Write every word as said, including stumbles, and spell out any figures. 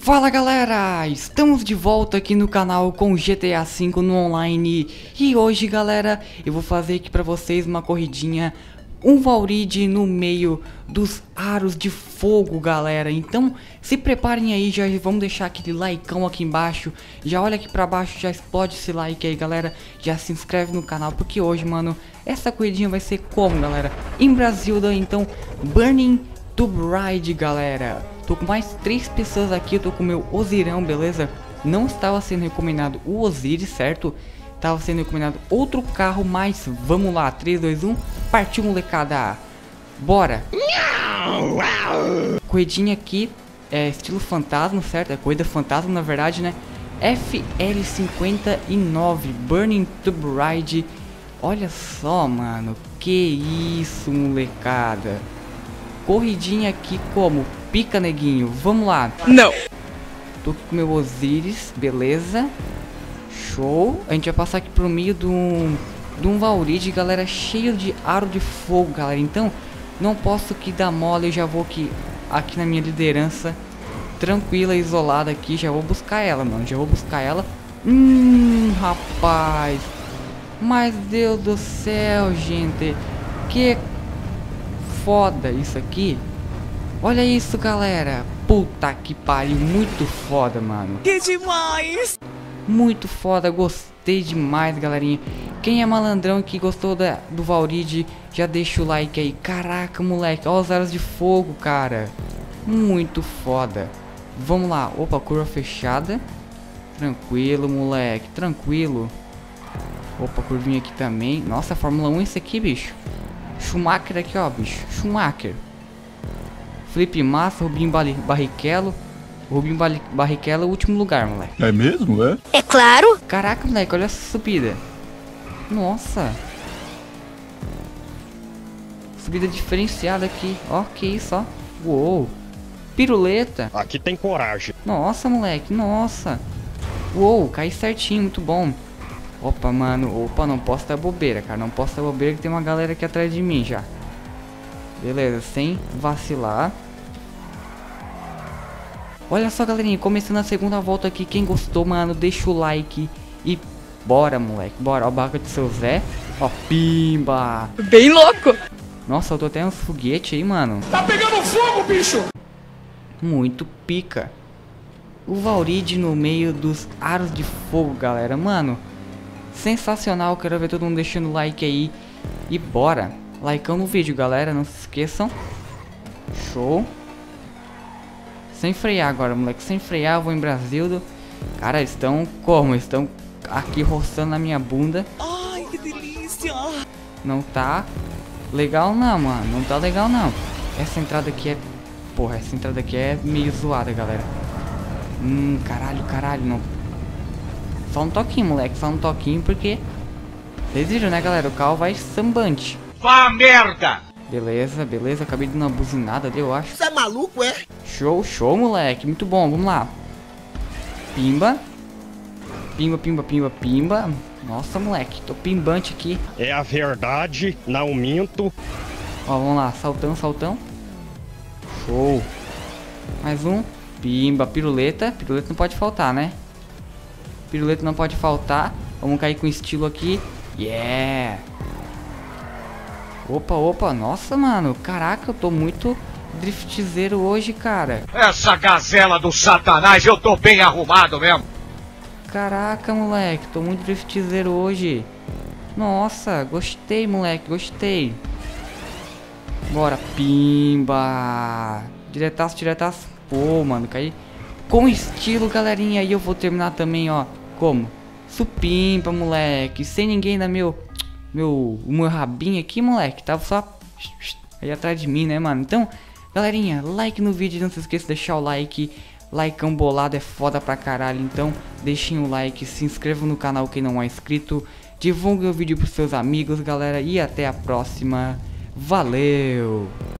Fala galera, estamos de volta aqui no canal com G T A cinco no online. E hoje galera, eu vou fazer aqui pra vocês uma corridinha, um Valride no meio dos aros de fogo galera. Então se preparem aí, já vamos deixar aquele likeão aqui embaixo. Já olha aqui pra baixo, já explode esse like aí galera. Já se inscreve no canal, porque hoje mano, essa corridinha vai ser como galera? Em Brasilda, então Burning Tube Ride galera. Tô com mais três pessoas aqui, eu tô com o meu Ozirão, beleza? Não estava sendo recomendado o Osiris, certo? Estava sendo recomendado outro carro, mas vamos lá, três, dois, um, partiu molecada! Bora! Corridinha aqui, é estilo fantasma, certo? É corrida fantasma na verdade, né? F L cinquenta e nove, Burning Tube Ride. Olha só, mano, que isso molecada! Corridinha aqui como? Pica, neguinho, vamos lá. Não. Tô aqui com o meu Osiris, beleza. Show. A gente vai passar aqui pro meio de um, de um Valride, galera, cheio de aro de fogo, galera. Então, não posso que dar mole, eu já vou aqui, aqui na minha liderança, tranquila, isolada aqui. Já vou buscar ela, mano, já vou buscar ela. Hum, rapaz. Mas Deus do céu, gente. Que foda isso aqui. Olha isso, galera. Puta que pariu. Muito foda, mano. Que demais. Muito foda. Gostei demais, galerinha. Quem é malandrão que gostou da, do Valride, já deixa o like aí. Caraca, moleque. Olha os aros de fogo, cara. Muito foda. Vamos lá. Opa, curva fechada. Tranquilo, moleque. Tranquilo. Opa, curvinha aqui também. Nossa, Fórmula um esse aqui, bicho. Schumacher aqui, ó, bicho. Schumacher. Felipe Massa, Rubinho Barrichello. Rubinho Barrichello, último lugar, moleque. É mesmo, é? É claro. Caraca, moleque, olha essa subida. Nossa. Subida diferenciada aqui. Ó, que isso, ó. Uou. Piruleta. Aqui tem coragem. Nossa, moleque, nossa. Uou, cai certinho, muito bom. Opa, mano, opa, não posso dar bobeira, cara. Não posso dar bobeira que tem uma galera aqui atrás de mim já. Beleza, sem vacilar. Olha só, galerinha, começando a segunda volta aqui. Quem gostou, mano, deixa o like. E bora, moleque, bora. Ó, a barca de seu Zé. Ó, pimba. Bem louco. Nossa, eu tô até uns foguetes aí, mano. Tá pegando fogo, bicho! Muito pica. O Valride no meio dos aros de fogo, galera. Mano, sensacional. Quero ver todo mundo deixando o like aí. E bora. Likeão no vídeo, galera. Não se esqueçam. Show. Sem frear agora, moleque. Sem frear, eu vou em Brasildo. Cara, estão como? Estão aqui roçando na minha bunda. Ai, que delícia. Não tá legal não, mano. Não tá legal não. Essa entrada aqui é... Porra, essa entrada aqui é meio zoada, galera. Hum, caralho, caralho, não. Só um toquinho, moleque. Só um toquinho, porque... Vocês viram, né, galera? O carro vai sambante. Vá merda! Beleza, beleza. Acabei dando uma buzinada ali, eu acho. Você é maluco, é? Show, show, moleque. Muito bom, vamos lá. Pimba. Pimba, pimba, pimba, pimba. Nossa, moleque, tô pimbante aqui. É a verdade, não minto. Ó, vamos lá, saltão, saltão. Show. Mais um. Pimba, piruleta. Piruleta não pode faltar, né? Piruleta não pode faltar. Vamos cair com estilo aqui. Yeah. Opa, opa. Nossa, mano. Caraca, eu tô muito driftzeiro hoje, cara. Essa gazela do satanás, eu tô bem arrumado mesmo. Caraca, moleque. Tô muito driftzeiro hoje. Nossa, gostei, moleque. Gostei. Bora, pimba. Diretaço, diretaço. Pô, mano, caí com estilo, galerinha. E eu vou terminar também, ó. Como? Supimpa, moleque. Sem ninguém dar meu... Meu... O meu rabinho aqui, moleque. Tava só... Aí atrás de mim, né, mano? Então, galerinha, like no vídeo. Não se esqueça de deixar o like. Likeão bolado é foda pra caralho. Então, deixem o like. Se inscrevam no canal quem não é inscrito. Divulguem o vídeo pros seus amigos, galera. E até a próxima. Valeu!